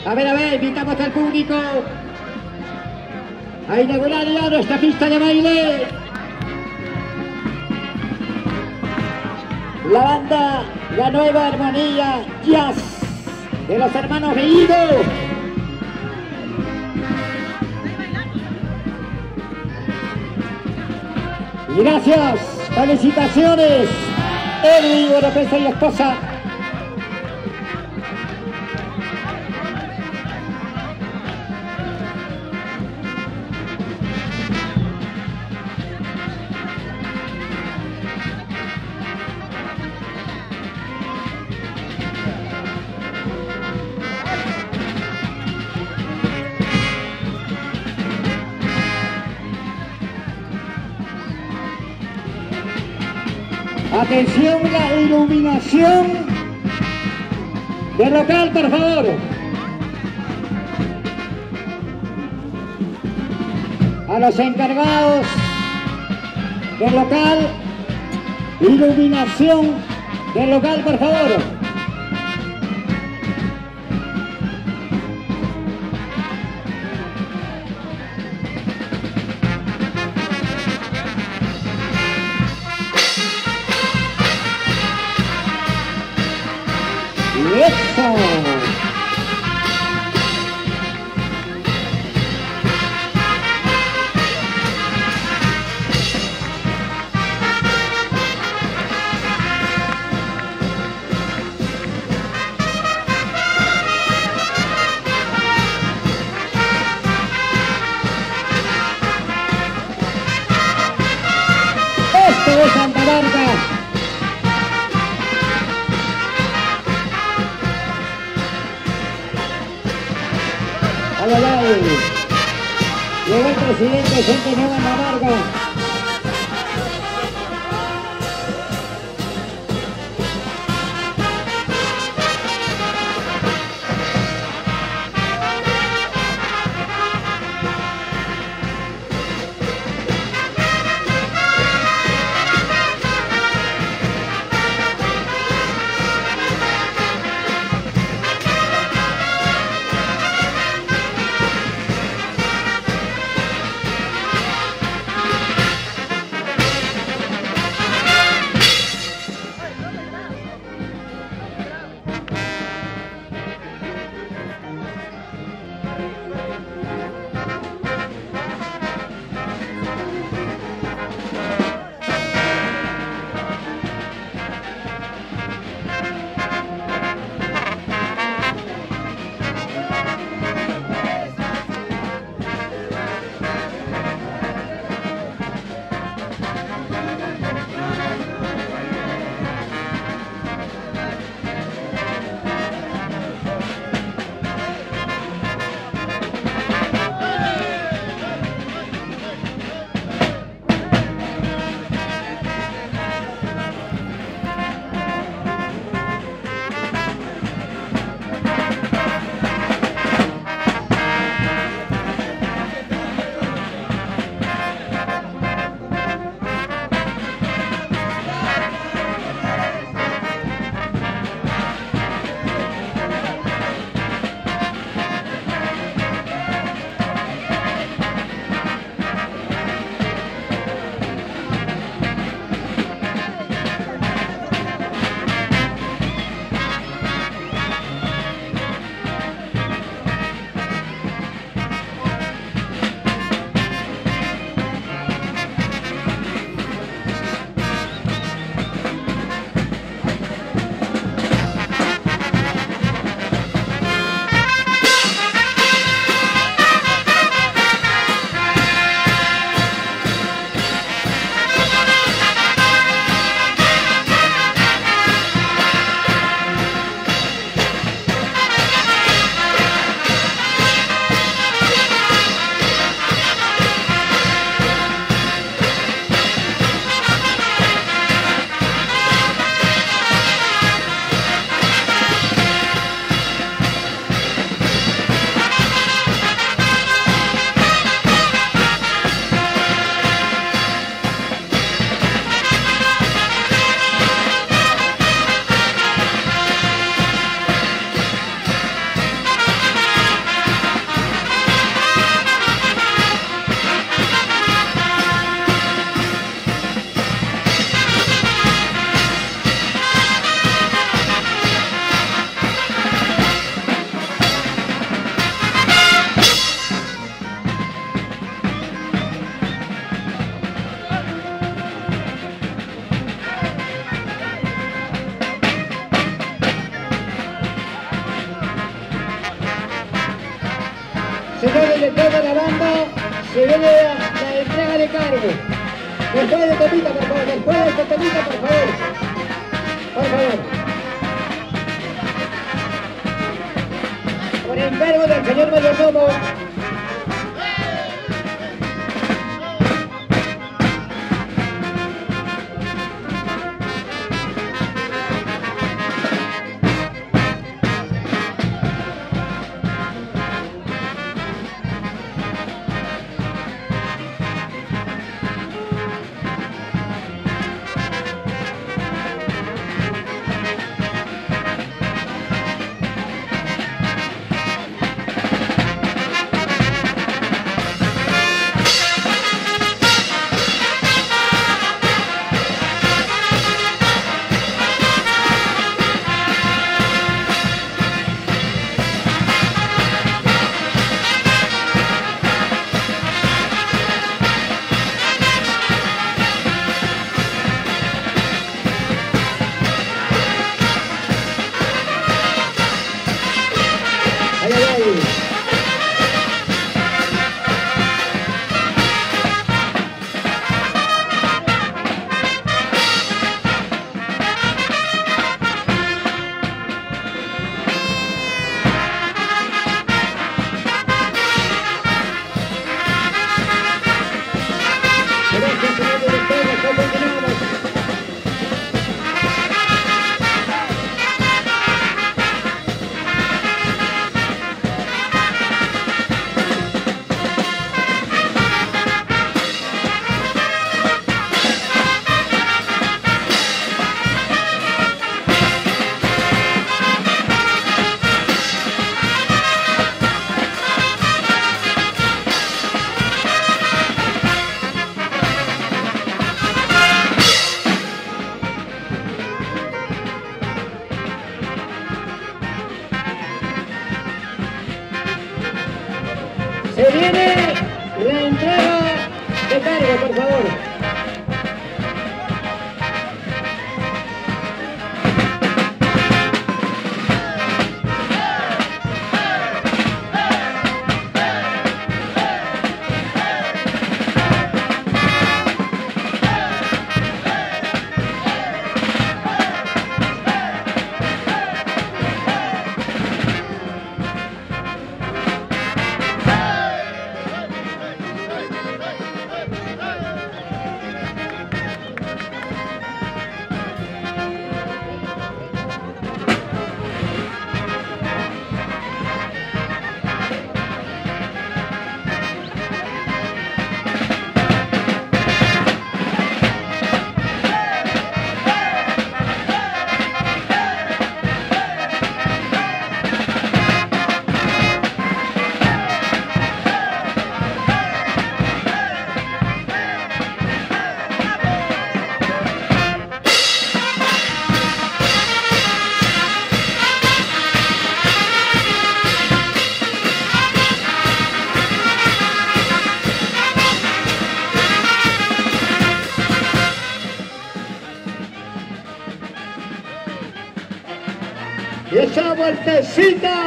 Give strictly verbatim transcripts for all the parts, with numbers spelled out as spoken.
A ver, a ver, invitamos al público a inaugurar ya nuestra pista de baile. La banda La Nueva Armonía Jazz de los hermanos Bellido. Y gracias, felicitaciones, Edwin Oropesa y la esposa. Atención, la iluminación del local, por favor. A los encargados del local, iluminación del local, por favor. ¡Eso! Esto es Santa Marta. Ay, ay, ay. Llegó el presidente Gente Nueva en la Varga. de toda la banda, se viene la, la entrega de cargo. Después de temita, por favor, después de este temita, por favor. Por favor. Por encargo del señor mayordomo. Se viene la entrega de cargo, por favor. Y esa vueltecita.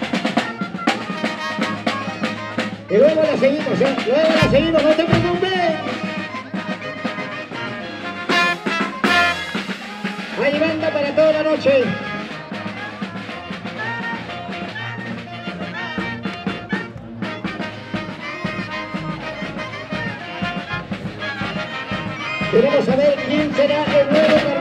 Y luego la seguimos, ¿eh? Luego la seguimos, no te preocupes. Hay banda para toda la noche. Queremos saber quién será el nuevo